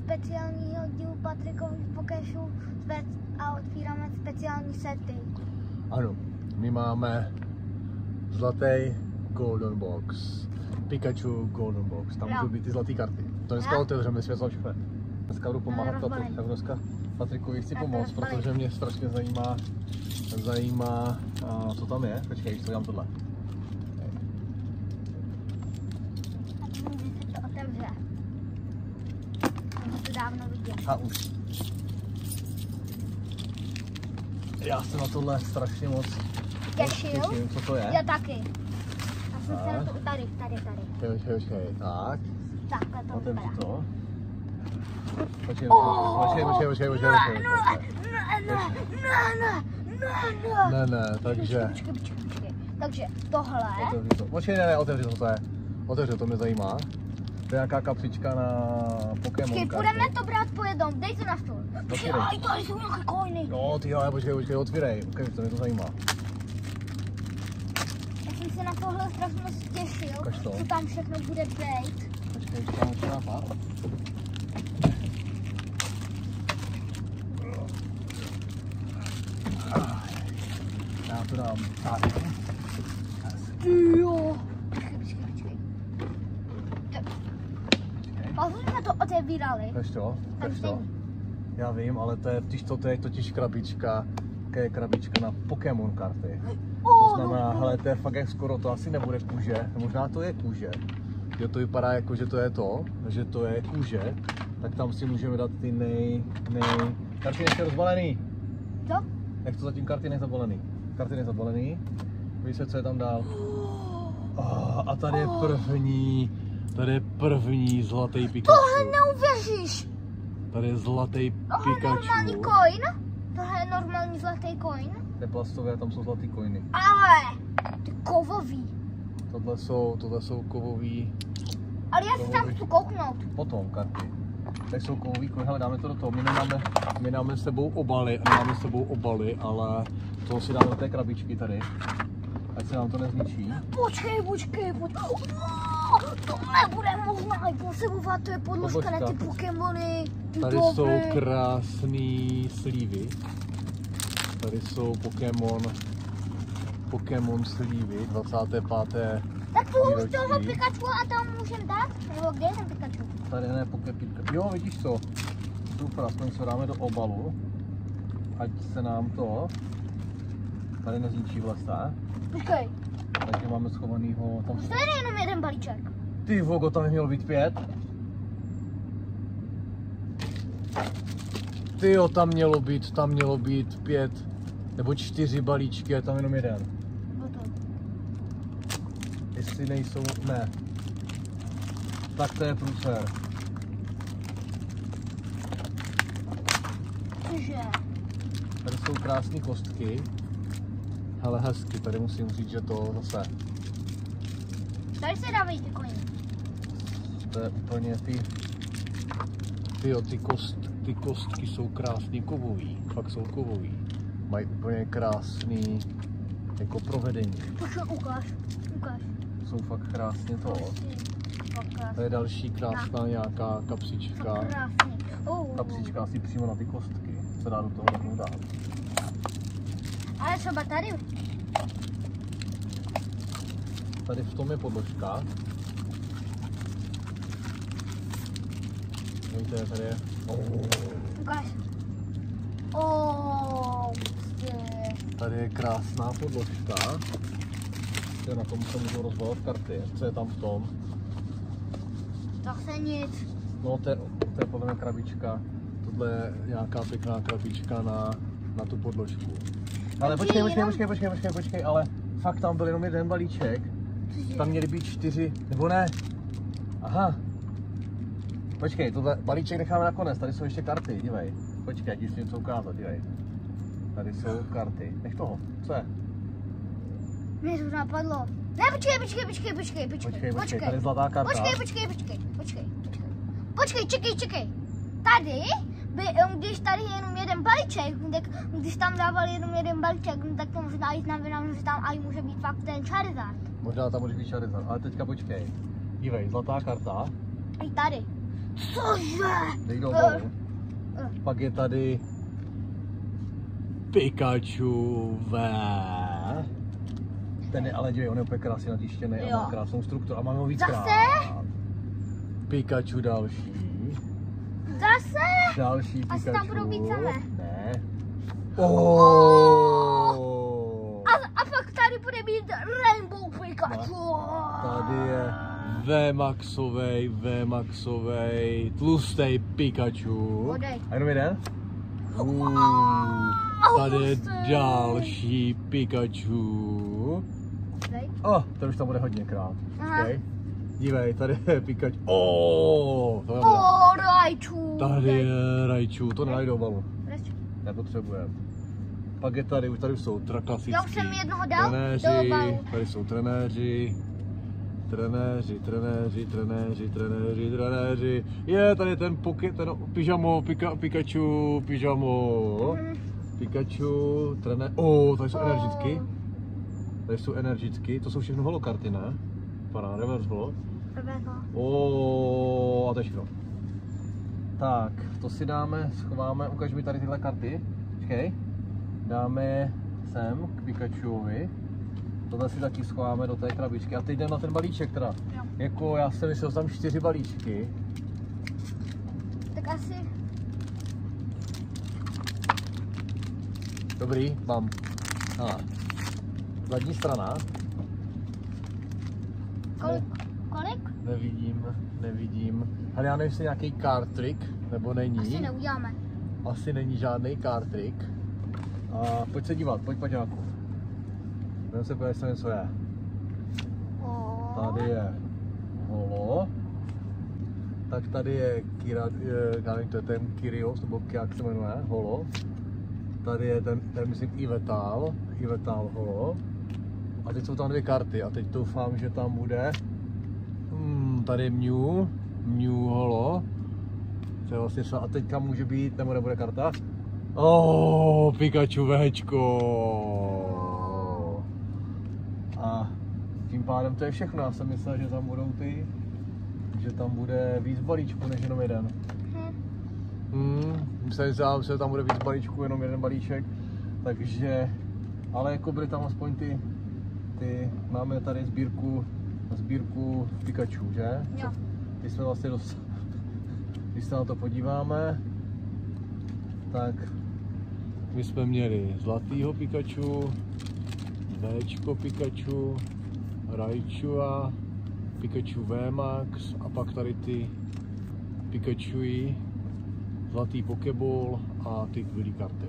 speciálního dílu Patrikových Pokešů a otvíráme speciální sety. Ano, my máme zlatý Golden Box. Pikachu Golden Box, tam můžou být ty zlaté karty. To dneska otevřeme světlo všechno. Dneska budu pomáhat Patriku. Dneska Patrikovi chci pomoct, protože mě strašně zajímá, co tam je. Počkej, co dělám tohle. To otevře. Jsem to dávno viděl. A už. Já se na tohle strašně moc těším. Co to je? Já taky. Já jsem se na to tady. Počkej, tak. Takhle to vypadá. to. Počkej. Ne, takže. Počkej. Takže tohle. Počkej, ne, otevři to, je. Otevři, to mě zajímá. To je nějaká kapsička na Pokémon. Počkej, budeme to brát po jednom, dej to na stůl. Aj, tady jsou nějaké coiny. No, ty ale počkej, otvírej, to mě to zajímá. Já jsem se na tohle strašně moc těšil, co tam všechno bude být. Počkej, tam musím nápad. Já to dám tak. Jo. Počkej. Pak jsme to otevírali. Víš to? Já vím, ale to je totiž krabička na Pokémon karty. To znamená, hele, to je fakt jak skoro, to asi nebude kůže, možná to je kůže. Jo, to vypadá jako, že to je kůže, tak tam si můžeme dát ty karty ještě rozbalený. Co? Jak to zatím karty nezabalený. Víš se, co je tam dál. A tady je první zlatý Pikachu. Tohle neuvěříš. Tady je zlatý Pikachu. Tohle je normální coin? Tohle je normální zlatý coin? To je plastové, tam jsou zlatý coiny. Ale ty kovový. Tohle jsou kovový. Ale já si tam chci kouknout. Potom karty. Tady jsou kovový coiny, hele, dáme to do toho. My nemáme s sebou obaly, ale to si dáme do té krabičky tady. Ať se nám to nezničí. Počkej. To nebude možná i posebovat, to je podložka na ty Pokémony. Tady jsou krásný slívy. Tady jsou Pokémon slívy, 25. Tak tu už toho Pikachu a tam můžeme dát? Nebo kde je ten Pikachu? Tady ne, Pikachu. Jo, vidíš co? Super, aspoň se dáme do obalu. Ať se nám to tady nezničí vlastně. Počkej. Takže máme schovanýho tam. To je jenom jeden balíček. Ty vogo, tam mělo být 5. Tyjo, tam mělo být 5 nebo 4 balíčky, a tam jenom jeden. Jestli nejsou, ne. Tak to je průser. Cože? Tady jsou krásné kostky. Hele, hezky, tady musím říct, že to zase. Tady se dávají ty koně. To je úplně ty kostky jsou krásný kovový, fakt jsou kovový. Mají úplně krásný jako provedení. Počkej, ukáž. Jsou fakt krásně to. To je další krásná nějaká kapsička. Kapsička asi přímo na ty kostky. Se dá do toho rovnou dát. Ale třeba tady. Tady v tom je podložka. Víte, tady je. Ukáž. Tady je krásná podložka. Na tom se můžou rozbalovat karty. Co je tam v tom? Zase nic. No, to je podle mě krabička. Tohle je nějaká pěkná krabička na tu podložku. Ale počkej, ale fakt tam byl jenom jeden balíček. Tam měly být 4, nebo ne? Aha. Počkej, tohle balíček necháme nakonec, tady jsou ještě karty, dívej. Počkej, ti chci něco ukázat, dívej. Tady jsou karty. Nech toho, co je? Mě to napadlo. Ne, počkej, tady je zlatá karta. Počkej, čekej. Tady, když tady je jenom jeden balíček, když tam dávali jenom jeden balíček, tak to možná jít znamená, že tam aj může být fakt ten Charizard. Možná tam může být Charizard, ale teďka počkej. Dívej, zlatá karta. I tady. Cože? Dej do obalu. Pak je tady Pikachu V. Ten je ale dívej, on je úplně krásně natištěný a má krásnou strukturu a máme ho víckrát. Pikachu další. Zase? Další Pikachu. Asi tam budou víc samé. Ne. A pak tady bude být Rainbow Pikachu. Tady je V-maxovej, tlustej Pikachu. Odej. A jenom jeden? Tady je další Pikachu. Ten už tam bude hodněkrát. Okay. Dívej, tady je Pikachu. Raichu. Tady je Raichu, to nedaj do obalu. Nepotřebujeme. Pak je tady, už jsou klasický. Já už jsem jednoho dal do obalu. Tady jsou trenéři. Je tady ten Pikachu, trenér. Tady jsou energicky. Tady jsou energicky, to jsou všechno holokarty, ne? Paráda, reverse holo. A to je všechno. Tak, to si dáme, schováme, ukaž mi tady tyhle karty. Počkej. Dáme je sem k Pikachuovi. Tohle si taky schováme do té krabičky. A teď jdem na ten balíček teda. Jo. Jako já jsem myslel, že tam 4 balíčky. Tak asi. Dobrý, mám. Zadní strana. Kolik? Nevidím. Ale já nevím, jestli nějaký card trick, nebo není. Asi neuděláme. Asi není žádný card trick. A pojď se dívat, pojď paťáku. Jdem se podívat, jestli něco je. Tady je holo. Tak tady je já nevím, to je ten Kyrios, nebo jak se jmenuje, holo. Tady je ten myslím Ivetal holo. A teď jsou tam 2 karty a teď doufám, že tam bude tady Mew holo. To je vlastně, a teďka může být, nebo nebude karta. Pikachu Včko. A tím pádem to je všechno. Já jsem myslel, že tam budou že tam bude víc balíčků než jenom jeden. Myslím, že tam bude víc balíčků, jenom jeden balíček. Takže, ale jako byly tam aspoň máme tady sbírku Pikachu, že? Jo. Ty jsme vlastně když se na to podíváme, tak my jsme měli zlatýho Pikachu, Včko Pikachu, Raichua, Pikachu VMAX a pak tady ty Pikachu, zlatý Pokéball a ty zbylý karty.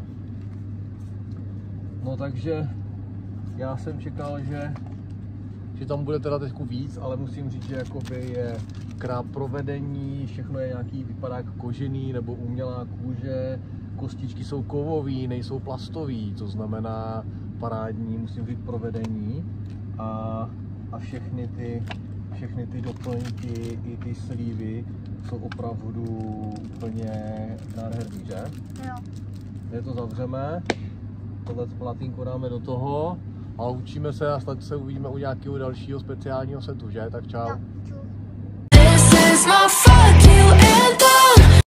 No takže já jsem čekal, že tam bude teda trošku víc, ale musím říct, že jakoby je krát provedení, všechno je nějaký, vypadá jako kožený nebo umělá kůže, kostičky jsou kovový, nejsou plastový, to znamená parádní, musím říct, provedení a všechny ty doplňky i ty slívy jsou opravdu úplně nádherný, že? Jo. Teď to zavřeme, tohle platínku dáme do toho a učíme se a snad se uvidíme u nějakého dalšího speciálního setu, že? Tak čau. Jo.